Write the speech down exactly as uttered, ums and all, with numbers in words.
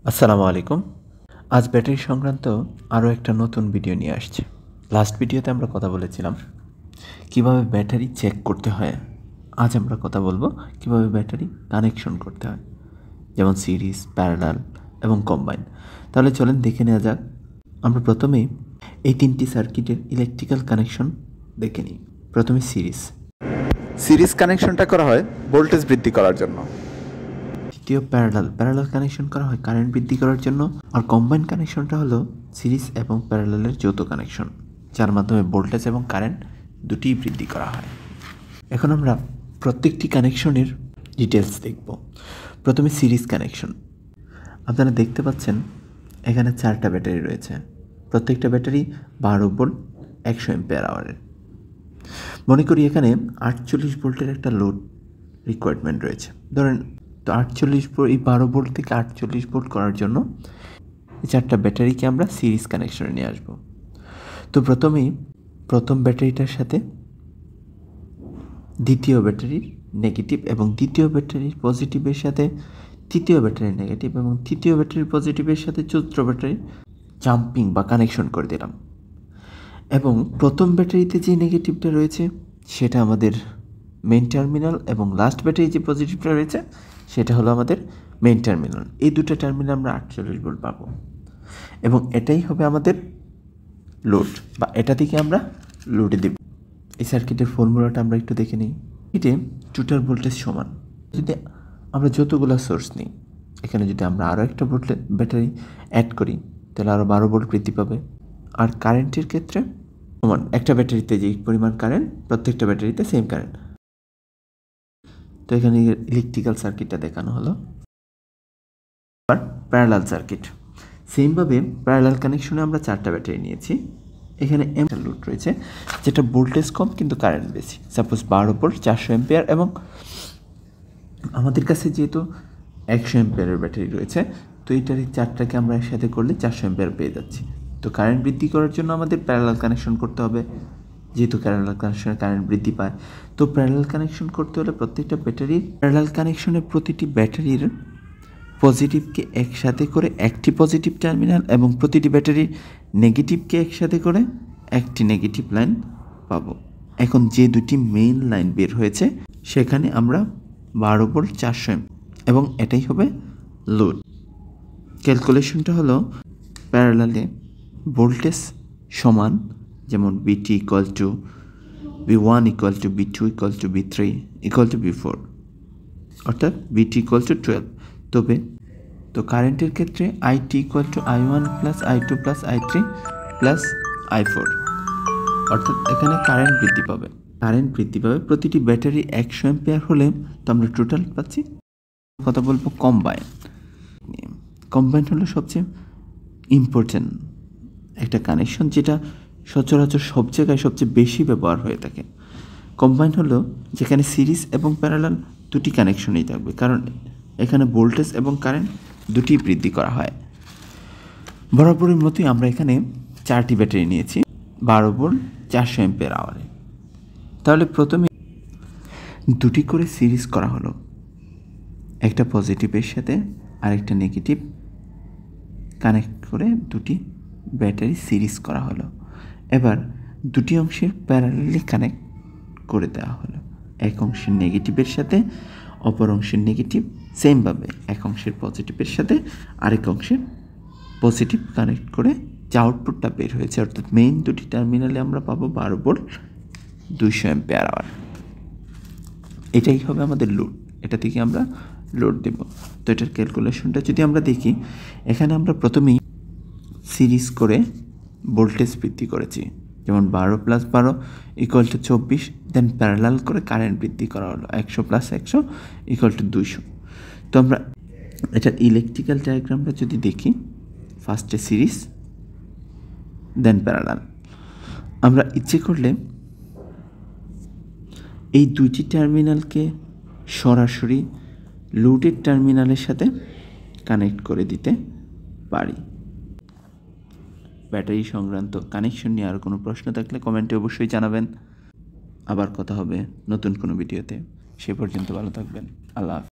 আসসালামু আলাইকুম। আজ ব্যাটারি সংক্রান্ত আরও একটা নতুন ভিডিও নিয়ে আসছে। লাস্ট ভিডিওতে আমরা কথা বলেছিলাম কিভাবে ব্যাটারি চেক করতে হয়। আজ আমরা কথা বলবো কিভাবে ব্যাটারি কানেকশন করতে হয়, যেমন সিরিজ, প্যারালাল এবং কম্বাইন। তাহলে চলেন দেখে নেওয়া যাক। আমরা প্রথমেই এই তিনটি সার্কিটের ইলেকট্রিক্যাল কানেকশন দেখে নিই। প্রথমে সিরিজ সিরিজ কানেকশনটা করা হয় ভোল্টেজ বৃদ্ধি করার জন্য। দ্বিতীয় প্যারালাল প্যারালাল কানেকশন করা হয় কারেন্ট বৃদ্ধি করার জন্য। আর কম্বাইন কানেকশনটা হলো সিরিজ এবং প্যারালালের যৌথ কানেকশন, যার মাধ্যমে ভোল্টেজ এবং কারেন্ট দুটিই বৃদ্ধি করা হয়। এখন আমরা প্রত্যেকটি কানেকশনের ডিটেলস দেখব। প্রথমে সিরিজ কানেকশন। আপনারা দেখতে পাচ্ছেন এখানে চারটা ব্যাটারি রয়েছে। প্রত্যেকটা ব্যাটারি বারো ভোল্ট একশো এম্পিয়ার আওয়ারের। মনে করি এখানে আটচল্লিশ ভোল্টের একটা লোড রিকোয়ারমেন্ট রয়েছে। ধরেন তো আটচল্লিশ ভোল্ট, এই বারো ভোল্ট থেকে আটচল্লিশ ভোল্ট করার জন্য এই চারটা ব্যাটারিকে আমরা সিরিজ কানেকশনে নিয়ে আসব। তো প্রথমেই প্রথম ব্যাটারিটার সাথে দ্বিতীয় ব্যাটারির নেগেটিভ এবং দ্বিতীয় ব্যাটারির পজিটিভের সাথে তৃতীয় ব্যাটারির নেগেটিভ এবং তৃতীয় ব্যাটারির পজিটিভের সাথে চতুর্থ ব্যাটারি জাম্পিং বা কানেকশন করে দিলাম। এবং প্রথম ব্যাটারিতে যে নেগেটিভটা রয়েছে সেটা আমাদের মেইন টার্মিনাল এবং লাস্ট ব্যাটারি যে পজিটিভটা রয়েছে সেটা হলো আমাদের মেইন টার্মিনাল। এই দুটো টার্মিনাল আমরা আটচল্লিশ ভোল্ট পাবো এবং এটাই হবে আমাদের লোড, বা এটা থেকে আমরা লোডে দেব। এই সার্কিটের ফর্মুলাটা আমরা একটু দেখে নিই। এতে টোটাল ভোল্টেজ সমান, যদি আমরা যতগুলো সোর্স নিই, এখানে যদি আমরা আরও একটা ভোল্টেজ ব্যাটারি অ্যাড করি তাহলে আরও বারো ভোল্ট বৃদ্ধি পাবে। আর কারেন্টের ক্ষেত্রে সমান, একটা ব্যাটারিতে যে পরিমাণ কারেন্ট প্রত্যেকটা ব্যাটারিতে সেম কারেন্ট। তো এখানে ইলেকট্রিক্যাল সার্কিটটা দেখানো হলো। আর প্যারালাল সার্কিট সেমভাবে প্যারালাল কানেকশনে আমরা চারটা ব্যাটারি নিয়েছি। এখানে এম লোড রয়েছে যেটা ভোল্টেজ কম কিন্তু কারেন্ট বেশি, সাপোজ বারো ভোল্ট চারশো এম্পিয়ার, এবং আমাদের কাছে যেহেতু একশো এম্পিয়ারের ব্যাটারি রয়েছে তো এইটার এই চারটাকে আমরা একসাথে করলে চারশো এম্পিয়ার পেয়ে যাচ্ছি। তো কারেন্ট বৃদ্ধি করার জন্য আমাদের প্যারালাল কানেকশন করতে হবে, যেহেতু প্যারালাল কানেকশনে কারেন্ট বৃদ্ধি পায়। তো প্যারালাল কানেকশন করতে হলে প্রত্যেকটা ব্যাটারির প্যারালাল কানেকশনের প্রতিটি ব্যাটারির পজিটিভকে একসাথে করে একটি পজিটিভ টার্মিনাল এবং প্রতিটি ব্যাটারির নেগেটিভকে একসাথে করে একটি নেগেটিভ লাইন পাবো। এখন যে দুটি মেইন লাইন বের হয়েছে সেখানে আমরা বারো ভোল্ট চারশো এম এবং এটাই হবে লোড। ক্যালকুলেশনটা হলো প্যারালালে ভোল্টেজ সমান, যেমন VT equal to V one equal to V two equal to V three equal to V four, অর্থাৎ বিটি ইকুয়াল টু টুয়েলভ। তবে তো কারেন্টের ক্ষেত্রে IT equal to I one plus I two plus I three plus I four, অর্থাৎ এখানে current বৃদ্ধি পাবে। Current বৃদ্ধি পাবে প্রতিটি ব্যাটারি একশো এম্পিয়ার হলে তো আমরা টোটাল পাচ্ছি। কথা বলবো কম্বাইন। কম্বাইন হলো সবচেয়ে ইম্পর্টেন্ট একটা কানেকশন, যেটা সচরাচর সব জায়গায় সবচেয়ে বেশি ব্যবহার হয়ে থাকে। কম্বাইন হলো যেখানে সিরিজ এবং প্যারালাল দুটি কানেকশনই থাকবে, কারণ এখানে ভোল্টেজ এবং কারেন্ট দুটি বৃদ্ধি করা হয়। বরাবরের মতোই আমরা এখানে চারটি ব্যাটারি নিয়েছি বারো ভোল্ট চারশো এম্পিয়ার আওয়ারে। তাহলে প্রথমে দুটি করে সিরিজ করা হলো, একটা পজিটিভের সাথে আরেকটা নেগেটিভ কানেক্ট করে দুটি ব্যাটারি সিরিজ করা হলো। এবার দুটি অংশের প্যারালালি কানেক্ট করে দেওয়া হলো, এক অংশের নেগেটিভের সাথে অপর অংশের নেগেটিভ, সেমভাবে এক অংশের পজিটিভের সাথে আরেক অংশের পজিটিভ কানেক্ট করে যে আউটপুটটা বের হয়েছে, অর্থাৎ মেইন দুটি টার্মিনালে আমরা পাবো বারো ভোল্ট দুইশো এম্পিয়ার আওয়ার। এটাই হবে আমাদের লোড, এটা থেকে আমরা লোড দেব। তো এটার ক্যালকুলেশনটা যদি আমরা দেখি, এখানে আমরা প্রথমেই সিরিজ করে ভোল্টেজ বৃদ্ধি করেছি, যেমন বারো প্লাস বারো ইকুয়াল টু চব্বিশ, দেন প্যারালাল করে কারেন্ট বৃদ্ধি করা হলো একশো প্লাস একশো ইকুয়াল টু দুইশো। তো আমরা এটার ইলেকট্রিক্যাল ডায়াগ্রামটা যদি দেখি, ফার্স্টে সিরিজ দেন প্যারালাল। আমরা ইচ্ছে করলে এই দুইটি টার্মিনালকে সরাসরি লোডের টার্মিনালের সাথে কানেক্ট করে দিতে পারি। ব্যাটারি সংক্রান্ত কানেকশন নিয়ে আর কোনো প্রশ্ন থাকলে কমেন্টে অবশ্যই জানাবেন। আবার কথা হবে নতুন কোনো ভিডিওতে। সে পর্যন্ত ভালো থাকবেন। আল্লাহ হাফেজ।